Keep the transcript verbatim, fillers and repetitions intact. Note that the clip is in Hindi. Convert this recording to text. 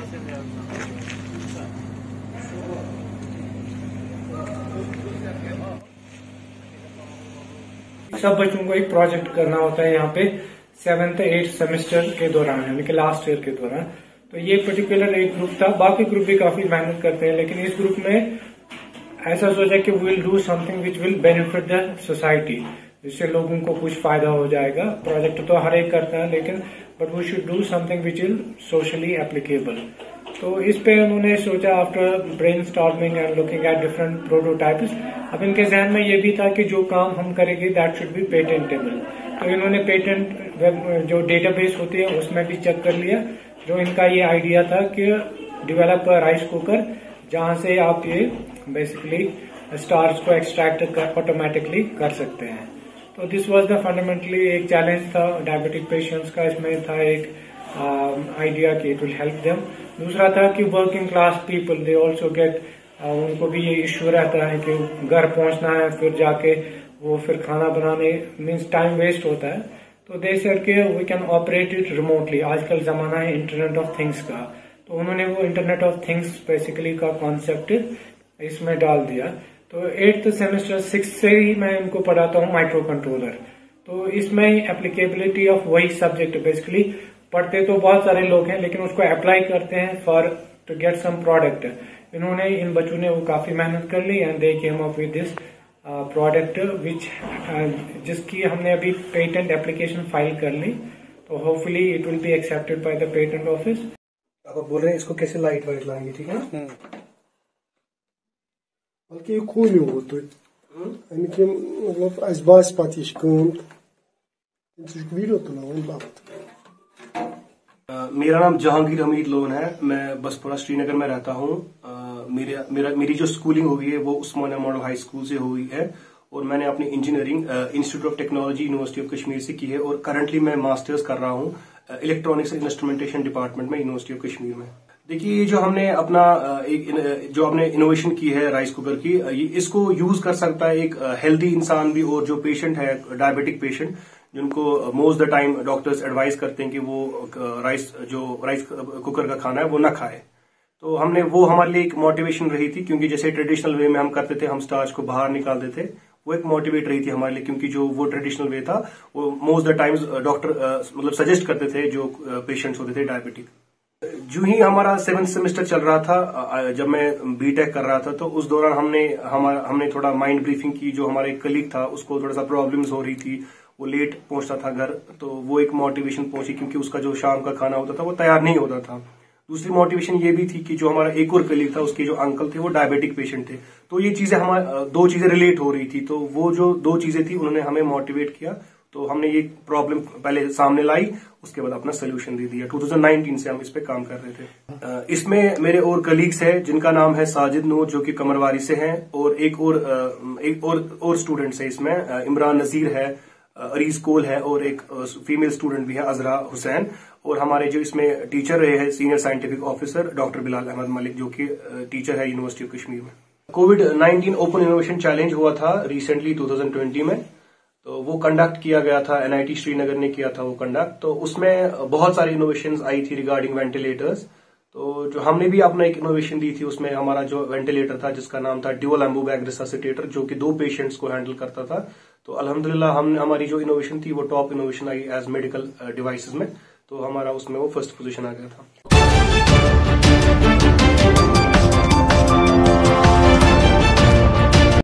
सब बच्चों को एक प्रोजेक्ट करना होता है यहाँ पे सेवेंथ एट्थ सेमेस्टर के दौरान, यानी कि लास्ट ईयर के दौरान। तो ये पर्टिकुलर एक ग्रुप था, बाकी ग्रुप भी काफी मेहनत करते हैं, लेकिन इस ग्रुप में ऐसा सोचा कि we will do something which will benefit the society, जिससे लोगों को कुछ फायदा हो जाएगा। प्रोजेक्ट तो हर एक करता है, लेकिन but we should do something which is socially applicable. तो इस पे उन्होंने सोचा after brain storming and looking at different prototypes. अब इनके जहन में ये भी था कि जो काम हम करेंगे दैट शुड बी पेटेंटेबल। तो इन्होंने पेटेंट जो डेटाबेस होती है उसमें भी चेक कर लिया। जो इनका ये आइडिया था कि डेवलप राइस कुकर, जहां से आप ये बेसिकली स्टार्च को एक्सट्रैक्ट ऑटोमेटिकली कर सकते हैं। तो दिस वाज द फंडामेंटली एक चैलेंज था डायबिटिक पेशेंट्स का। इसमें था एक आइडिया कि इट विल हेल्प देम। दूसरा था कि working class people they also get, उनको भी ये इश्यू रहता है कि घर पहुंचना है, फिर जाके वो फिर खाना बनाने मीन्स टाइम वेस्ट होता है। तो दे सेड के we can operate it remotely. आजकल जमाना है इंटरनेट ऑफ थिंग्स का, तो उन्होंने वो इंटरनेट ऑफ थिंग्स बेसिकली का कॉन्सेप्ट इसमें डाल दिया। तो एट्थ सेमेस्टर सिक्स से ही मैं इनको पढ़ाता हूँ माइक्रो कंट्रोलर। तो इसमें एप्लीकेबिलिटी ऑफ वही सब्जेक्ट बेसिकली पढ़ते तो बहुत सारे लोग हैं, लेकिन उसको अप्लाई करते हैं for to get some product. इन्होंने इन बच्चों ने वो काफी मेहनत कर ली and they came up with this product which जिसकी हमने अभी पेटेंट एप्लीकेशन फाइल कर ली। तो hopefully it will be accepted by the patent office. आप बोल रहे हैं इसको कैसे लाइट वाइट लाएंगे, ठीक है ना? बल्कि ये खून ही हो तो अमिक मतलब अस बास पत यह कम वीडियो तुलान बात। मेरा नाम जहांगीर हमीद लोन है, मैं बसपुरा श्रीनगर में रहता हूँ। मेरा मेरा मेरी जो स्कूलिंग हुई है वो उस्मानिया मॉडल हाई स्कूल से हुई है, और मैंने अपनी engineering institute of technology university of Kashmir से की है, और करंटली मैं मास्टर्स कर रहा हूँ इलेक्ट्रॉनिक्स एंड इंस्ट्रूमेंटेशन डिपार्टमेंट में यूनिवर्सिटी ऑफ कश्मीर में। देखिए, ये जो हमने अपना एक जो हमने इनोवेशन की है राइस कुकर की, इसको यूज कर सकता है एक हेल्दी इंसान भी, और जो पेशेंट है डायबिटिक पेशेंट, जिनको most the time doctors advise करते हैं कि वो राइस जो राइस कुकर का खाना है वो ना खाए। तो हमने वो हमारे लिए एक मोटिवेशन रही थी, क्योंकि जैसे ट्रेडिशनल वे में हम करते थे, हम स्टार्च को बाहर निकालते थे, वो एक मोटिवेट रही थी हमारे लिए, क्योंकि जो वो ट्रेडिशनल वे था वो मोस्ट द टाइम्स डॉक्टर मतलब सजेस्ट करते थे जो पेशेंट्स होते थे डायबिटिक। जो ही हमारा सेवेंथ सेमेस्टर चल रहा था, जब मैं बीटेक कर रहा था, तो उस दौरान हमने हमारा हमने थोड़ा माइंड ब्रीफिंग की। जो हमारा एक कलीग था उसको थोड़ा सा प्रॉब्लम्स हो रही थी, वो लेट पहुंचता था घर, तो वो एक मोटिवेशन पहुंची, क्योंकि उसका जो शाम का खाना होता था वो तैयार नहीं होता था। दूसरी मोटिवेशन ये भी थी कि जो हमारा एक और कलीग था, उसके जो अंकल थे वो डायबिटिक पेशेंट थे। तो ये चीजें हमारे दो चीजें रिलेट हो रही थी, तो वो जो दो चीजें थी उन्होंने हमें मोटिवेट किया। तो हमने ये प्रॉब्लम पहले सामने लाई, उसके बाद अपना सोल्यूशन दे दिया। दो हज़ार उन्नीस से हम इस पे काम कर रहे थे। इसमें मेरे और कलीग्स हैं जिनका नाम है साजिद नूर, जो कि कमरवारी से हैं, और एक और एक और, और स्टूडेंट्स है इसमें, इमरान नजीर है, अरीज कोल है, और एक फीमेल स्टूडेंट भी है अजरा हुसैन। और हमारे जो इसमें टीचर रहे हैं senior scientific officer doctor Bilal Ahmad Malik, जो कि टीचर है यूनिवर्सिटी ऑफ कश्मीर में। COVID nineteen open innovation challenge हुआ था रिसेंटली दो हज़ार बीस में, तो वो कंडक्ट किया गया था, एनआईटी श्रीनगर ने किया था वो कंडक्ट। तो उसमें बहुत सारी इनोवेशंस आई थी रिगार्डिंग वेंटिलेटर्स। तो जो हमने भी अपना एक इनोवेशन दी थी, उसमें हमारा जो वेंटिलेटर था जिसका नाम था ड्यूअल एम्बू बैग रिससिटेटर, जो कि दो पेशेंट्स को हैंडल करता था। तो अल्हम्दुलिल्लाह हम हमारी जो इनोवेशन थी वो टॉप इनोवेशन आई एज मेडिकल डिवाइसेस में, तो हमारा उसमें वो फर्स्ट पोजीशन आ गया था।